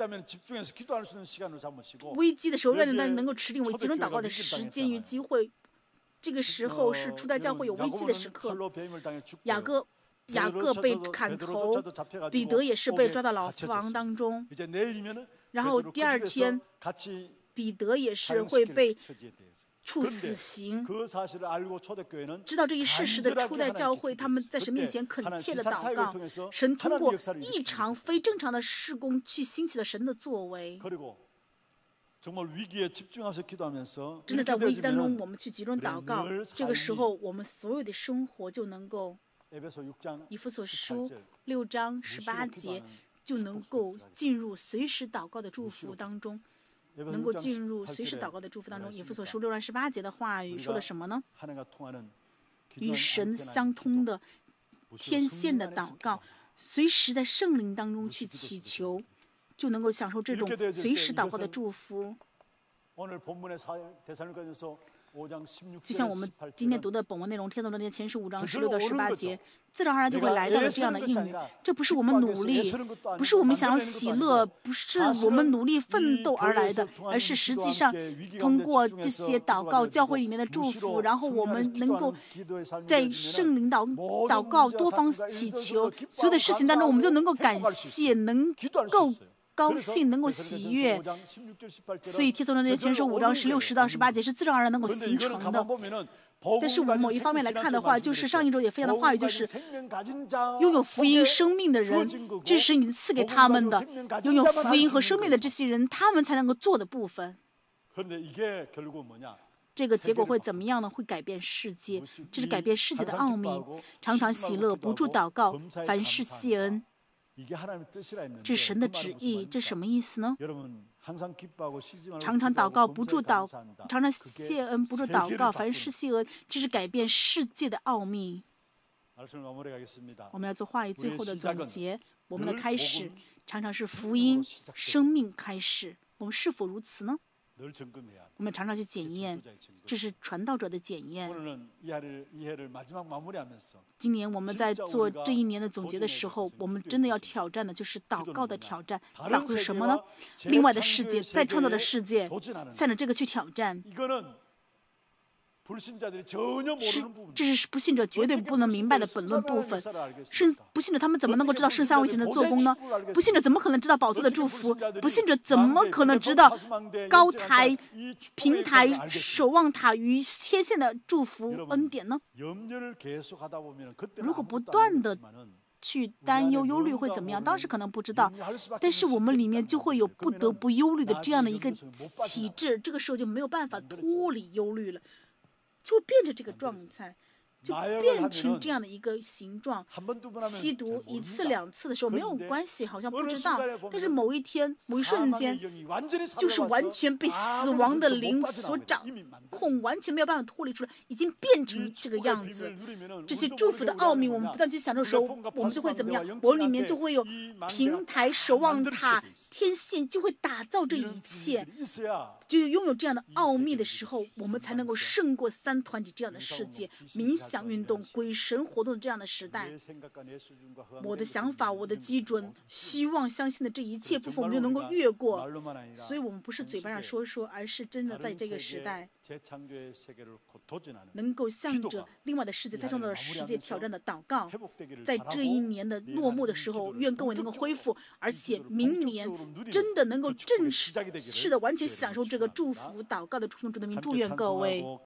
危机的时候，让大家能够持定为集中祷告的时间与机会。 这个时候是初代教会有危机的时刻，雅各被砍头，彼得也是被抓到牢房当中。然后第二天，彼得也是会被处死刑。知道这一事实的初代教会，他们在神面前恳切的祷告，神通过异常非正常的事工去兴起了神的作为。 真的在危机当中，我们去集中祷告。这个时候，我们所有的生活就能够，以弗所书6章18节就能够进入随时祷告的祝福当中，能够进入随时祷告的祝福当中。以弗所书6章18节的话语说了什么呢？与神相通的天线的祷告，随时在圣灵当中去祈求。 就能够享受这种随时祷告的祝福。就像我们今天读的本文内容，《帖撒罗尼迦前书5章16到18节》，自然而然就会来到了这样的应允。这不是我们努力，不是我们想要喜乐，不是我们努力奋斗而来的，而是实际上通过这些祷告、教会里面的祝福，然后我们能够在圣灵祷告、多方祈求，所有的事情当中，我们就能够感谢，能够 高兴能够喜悦，所以帖撒罗尼迦前书5章16到18节是自然而然能够形成的。但是我们某一方面来看的话，就是上一周也分享的话语，就是拥有福音生命的人，这是神赐给他们的。拥有福音和生命的这些人，他们才能够做的部分。这个结果会怎么样呢？会改变世界，这是改变世界的奥秘。常常喜乐，不住祷告，凡事谢恩。 这是神的旨意，这什么意思呢？常常祷告，不住祷，常常谢恩，不住祷告，凡事谢恩，这是改变世界的奥秘。我们要做话语最后的总结。我们的开始常常是福音、生命开始，我们是否如此呢？ 我们常常去检验，这是传道者的检验。今年我们在做这一年的总结的时候，我们真的要挑战的就是祷告的挑战。祷告是什么呢？另外的世界，再创造的世界，向着这个去挑战。 这是不信者绝对不能明白的本论部分。是不信者他们怎么能够知道圣三位一体的做工呢？不信者怎么可能知道宝座的祝福？不信者怎么可能知道高台、平台、守望塔与天线的祝福恩典呢？如果不断的去担忧、忧虑会怎么样？当时可能不知道，但是我们里面就会有不得不忧虑的这样的一个体质，这个时候就没有办法脱离忧虑了，就会变成这个状态。就变成这样的一个形状。吸毒1次2次的时候没有关系，好像不知道，但是某一天、某一瞬间，就是完全被死亡的灵所掌控，完全没有办法脱离出来，已经变成这个样子。这些祝福的奥秘，我们不断去享受的时候，我们就会怎么样？我里面就会有平台、守望塔、天线，就会打造这一切。就拥有这样的奥秘的时候，我们才能够胜过3团体这样的世界。冥想运动、鬼神活动的这样的时代，我的想法、我的基准、希望、相信的这一切部分，我们就能够越过。所以我们不是嘴巴上说说，而是真的在这个时代，能够向着另外的世界、再创造的世界挑战的祷告，在这一年的落幕的时候，愿各位能够恢复，而且明年真的能够正式的完全享受这个祝福祷告的祝福主的名，祝愿各位。